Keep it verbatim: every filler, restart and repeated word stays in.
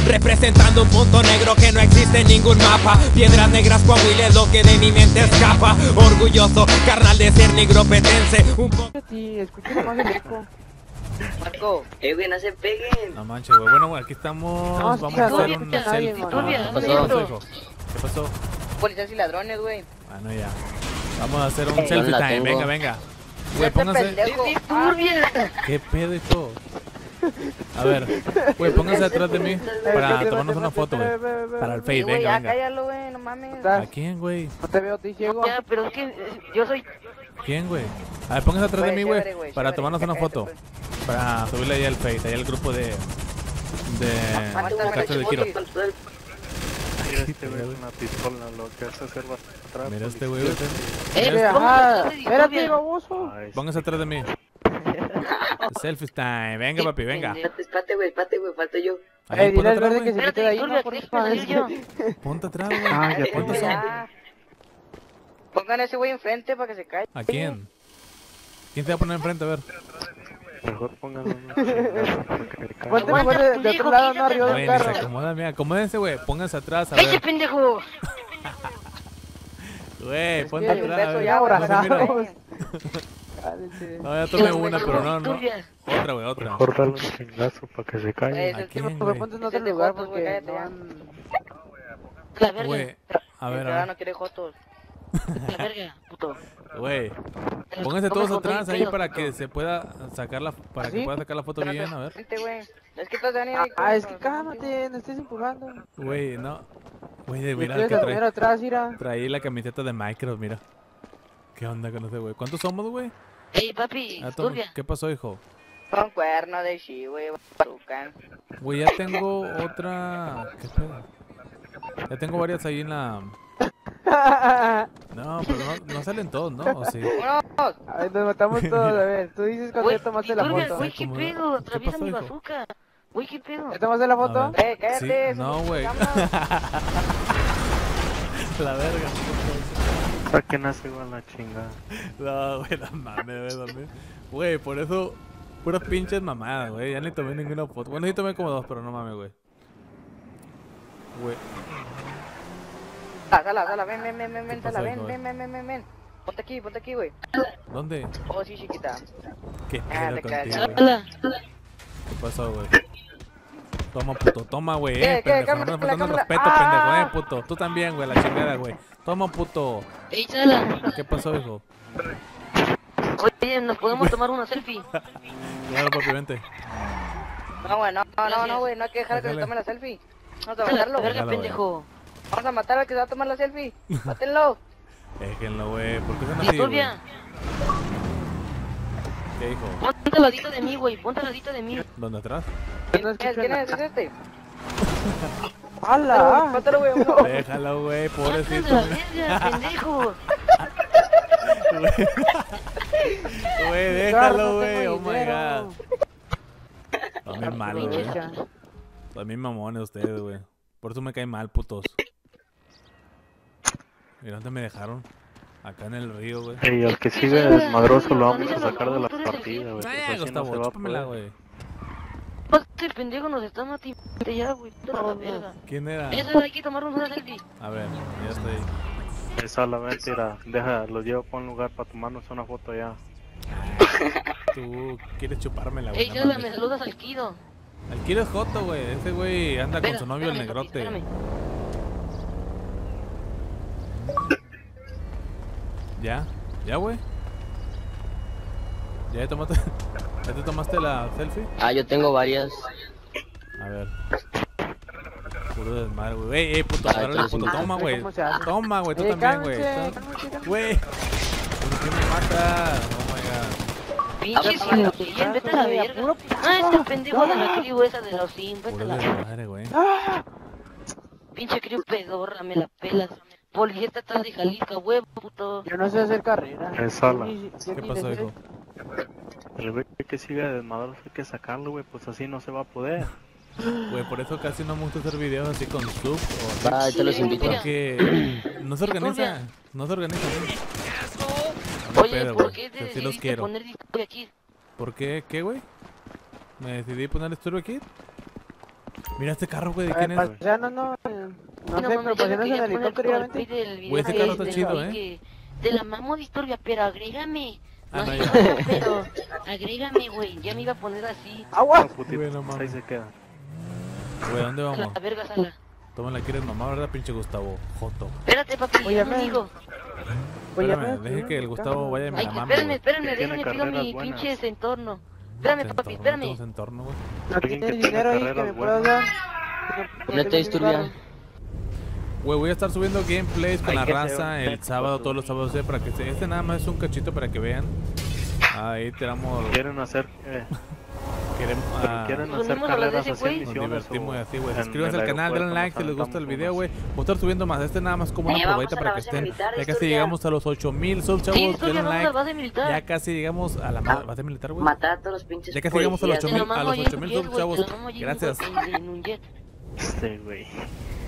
representando un punto negro que no existe en ningún mapa. Piedras negras, Coahuila es lo que de mi mente escapa. Orgulloso, carnal de ser negropetense. Un poco. Sí, escucha más el eco. Marco, eh, güey, no se peguen. No manches, güey. Bueno, güey, aquí estamos. No, Vamos sí, a hacer no, un no, selfie. no, Ah, no, ¿Qué no, pasó, no. hijo? ¿Qué pasó? Policías y ladrones, güey. Bueno, ya. Vamos a hacer un Eh, selfie no la time. tengo. Venga, venga. Güey, Este pónganse. pendejo. ¿Qué pedo, hijo? A ver, güey, pónganse atrás de mí para tomarnos una foto, güey. Para el Face, Güey, venga, ya venga. cállalo, güey, no mames. ¿A quién, güey? No te veo, te ciego. Ya, pero es que eh, yo soy... ¿Quién, güey? A ver, pónganse atrás de mí, Chévere, güey. güey, Para chévere, tomarnos una cállate, foto. pues. Para subirle ahí al Face, ahí al grupo de. De. Aguántame, Cártel de Quiro. con todo el- Mira este güey con una pistola, lo que hace hacer va atrás. Mira este güey. Eh, Mira, Ajá, póngase, espérate, Silvia. baboso. Ay, pónganse atrás de mí. Selfie time. Venga, papi, venga. Espérate, espérate, güey, espérate, güey, falta yo. Ahí, Eh, ponte dile al atrás, verde que güey. se quite de ahí, Espérate, no, por Silvia, favor. déjame yo. Ponte atrás, güey. Ah, ya, ¿Cuántos ponte son? Ya. Pongan a ese güey enfrente para que se caiga. ¿A quién? ¿Quién te va a poner enfrente? A ver. mejor pónganlo un chingazo para que me caiga. Ponte mejor de, de otro lado, no arriba del Güey, ni se carro. acomodan, mira. Acomódense, güey. Pónganse atrás, a ¡Ese ver. pendejo! Güey, ponte que atrás. un a beso ver. ya abrazados. Mira. Cállate. No, ya tomé una, pero no, no. Otra, güey, otra. Mejor dale un chingazo para que se Eh, caiga. ese ¿A es quién, tipo- Mejor güey? ponte en Ese otro es de lugar fotos, porque güey, cállate no ya. han... La verga. Güey, a ver, El a ciudadano ver. quiere jotos. La verga, puto. Güey, pónganse todos atrás ahí para que se pueda sacar la, para que ¿Sí? pueda sacar la foto bien, a ver. Vente, güey. Es que estás de Ah, ah, es que cálmate, no estés empujando. Güey, no. Güey, de Me mira quieres que poner trae. atrás, mira. Traí la camiseta de Minecraft, mira. ¿Qué onda con ese güey? ¿Cuántos somos, güey? Ey, papi, Ah, toma- turbia. ¿Qué pasó, hijo? Con cuerno de chi, güey, bazooka. Güey, ya tengo otra. ¿Qué pedo? Ya tengo varias ahí en la. No, pero no, no salen todos, ¿no? ¿O sí? ¡Vámonos! A ver, nos matamos todos, a ver. Tú dices cuando Güey, ya tomaste la turbia, foto. güey, qué ¿Cómo? pedo, ¿Qué atraviesa pasó, mi hijo? bazooka. Güey, qué pedo. ¿Ya tomaste la A foto? ver. Eh, cállate. Sí, somos no, güey. cámaras. La verga. Saquen a ese güey a la chingada. No, güey, la mames, güey, también. Güey, por eso, puras pinches mamadas, güey. Ya ni tomé ninguna foto. Bueno, sí tomé como dos, pero no mames, güey. Güey. Ah, sala, sala, ven, ven, ven, ven, ven, ¿Qué sala, pasó, ven, hijo? ven, ven, ven, ven, ven. Ponte aquí, ponte aquí, güey. ¿Dónde? Oh, sí, chiquita. ¿Qué Ah, pedo te contigo, cagas. güey? ¿Qué pasó, güey? Toma, puto, toma, güey, ¿Qué, eh, qué? pendejo. No Cámara, me faltando el cámara. respeto, ¡Ah! pendejo, eh, puto. Tú también, güey, la chingada, güey. Toma, puto. Ey, sala. ¿Qué pasó, hijo? Oye, ¿nos podemos tomar una selfie? Claro, papi, vente. No, güey, no, no, no, no, güey, no hay que dejar que se Déjale. tome la selfie. Vamos a matarlo. Verga, pendejo. Vamos a matar al que se va a tomar la selfie. Mátenlo. Déjenlo, güey. ¿Por qué son así, güey? Turbia, ¿Qué, hijo? ponte al ladito de mí, güey, ponte al ladito de mí. ¿Dónde atrás? No ¿Quién escucho quién nada. es? ¿Es este? ¡Hala! Mátalo, güey, uno. Déjalo, güey, Mátenlo a pobrecito. la verga, pendejo. Güey, déjalo, güey. Oh my god. Son bien malos, güey. Son bien mamones ustedes, güey. Por eso me caen mal, putos. Mira dónde me dejaron. Acá en el río, güey. Y al que sigue desmadroso lo vamos a sacar de la partida, güey. Pues Ay, así no Gustavo, se va a chúpamela, poder. güey. Este pendejo nos está matando ya, güey. Toda la verga. ¿Quién era? Eso hay que tomarnos una selfie. A ver, ya estoy. Esa la mentira. Deja, lo llevo para un lugar para tomarnos una foto ya. Tú quieres chupármela, güey. Ey, no Yola, mames. me saludas al Kido. El Kiro es Joto, güey. Ese güey anda con Espera, su novio el espérame, papi, negrote. espérame. ¿Ya? ¿Ya, güey? ¿Ya te tomaste, ¿Ya te tomaste la selfie? Ah, yo tengo varias. A ver. Puro desmadre, güey. Ey, ey, puto, Ay, agárrale, entonces, puto. ah, Toma, sé güey. cómo se hace. Toma, güey, tú Eh, también, güey. cálmense, Tú- cálmense, cálmense. Güey. ¿Por qué me matas? Oh my god. Pinche sin vete a la verga. Ah, este pendejo de la criu esa de los Sims, vete Puro a la verga. desmadre, güey. Pinche criu pedorra, me la pelas. Policía estatal de Jalisco, huevo, puto. Yo no sé hacer carrera. Esa la. Yo ni- yo ¿Qué ni pasó, le sé. hijo? El güey que sigue desmadroso hay que sacarlo, güey. Pues así no se va a poder. Güey, por eso casi no me gusta hacer videos así con sub o así. Ah, te los invito. Porque no se organiza. No se organiza. No Oye, pedo, ¿por güey. qué te Yo sí los decidiste quiero. poner disco aquí? ¿Por qué? ¿Qué, güey? Me decidí poner Studio Kid. Mira este carro, güey, ¿de A quién ver, es? paseanos, no. eh, No No sé, mames, pero yo le paseanos quería en poner helicóptero, como ya el vente. pide del video Güey, ese de- carro está del chido, güey ¿eh? que Te la mamo, Disturbia, pero agrégame. Ah, No no, sé ya. cómo, pero agrégame, güey. Ya me iba a poner así. ¡Agua! No, putito, Güey, no pues mames. ahí se queda. Güey, ¿dónde A vamos? la verga, sala. Toma, la quieres mamá, ¿verdad, pinche Gustavo? Joto. Espérate, papi, Oye, ya me me- digo. Pues ya Espérame, me- deje que el Gustavo vaya y me Ay, la mame, espérenme, güey. espérenme, Que tiene déjenme pido carreras mi buenas. pinche entorno. Espérame, Entorno, papi, no espérame. tenemos entorno, güey. ¿No Alguien que tienes tenga dinero ahí que carreras me puedas buenas. dar? No No te tengo ni Disturbia. carro. Güey, voy a estar subiendo gameplays con Hay la que raza hacer un el test sábado, con todos los tu- sábados, eh, para que se... Este nada más es un cachito para que vean. Ahí tenemos... Quieren hacer, eh, Queremos... pero ah, quieren Nos hacer unimos a las de carreras ese así güey. en Nos misiones divertimos y o así, güey. en Suscríbanse el al canal, denle aeropuerto, like si les nos gusta el aventamos video, unas. güey. Voy a estar subiendo más. Este nada más como una Eh, vamos probadita a para la que base estén. militar, Ya casi Disturbia. llegamos a los ocho mil subs, Sí, chavos. Disturbia, Denle vamos a la like. base militar. Ya casi llegamos a la ma- base militar, güey. Matar a todos los pinches Ya casi llegamos a los policías. ocho mil Te lo a mamo los yo en ocho mil jet, subs, güey, te chavos. lo mamo yo en- Gracias. en- en un jet. Este, güey.